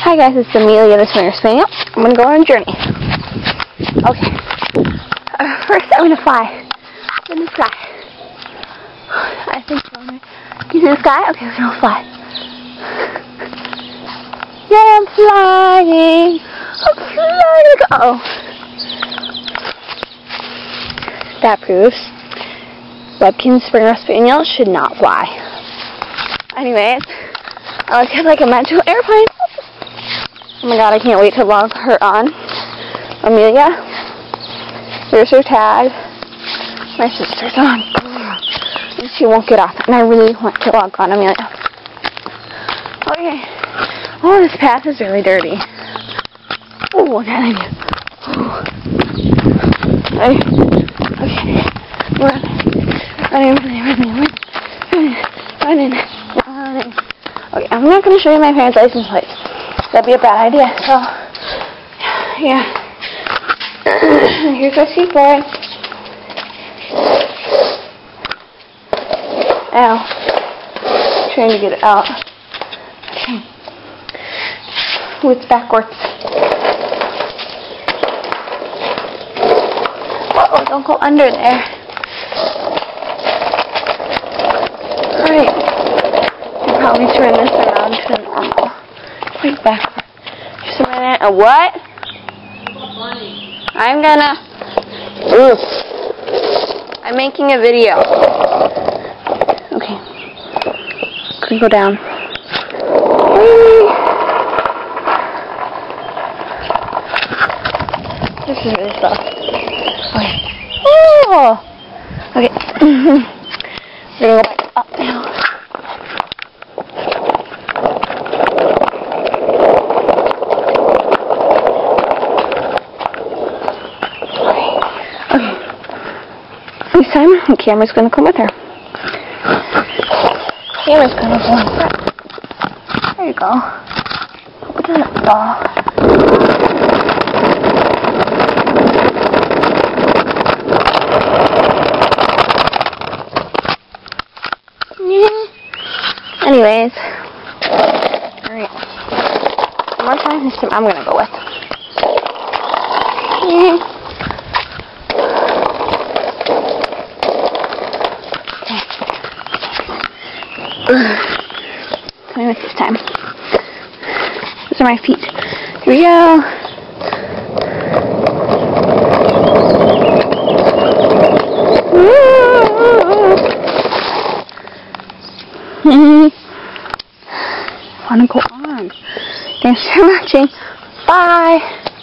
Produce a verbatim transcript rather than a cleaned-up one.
Hi guys, it's Amelia the Springer Spaniel. I'm going to go on a journey. Okay. Uh, first I'm going to fly in the sky. I think so. You see the sky? Okay, we're going to fly. Yeah, I'm flying. I'm flying. Uh-oh. That proves Webkinz Springer Spaniel should not fly. Anyways, I like have like a mental airplane. Oh my god, I can't wait to log her on. Amelia, here's her tag. My sister's on. And she won't get off. And I really want to log on Amelia. Okay. Oh, this path is really dirty. Oh, that I do. Okay. Run. Running, running, running, running, running, running. Okay, I'm not going to show you my parents' license plates. That'd be a bad idea, so, yeah. Here's our skateboard. Ow. Trying to get it out. Okay. Ooh, it's backwards. Uh-oh, don't go under there. Alright. I'll probably turn this around to normal. Wait, backward. Just a minute. A what? I'm gonna... Oof. I'm making a video. Okay. Could go down. Whee! This is really soft. Okay. Oh! Okay. We're gonna go back up now. This time, the camera's going to come with her. Camera's going to go in front. There you go. Hope it doesn't fall. Yeah. Anyways. Alright. One more time, this time I'm going to go with. Yeah. Coming with this time. Those are my feet. Here we go. I want to go on. Thanks for watching. Bye.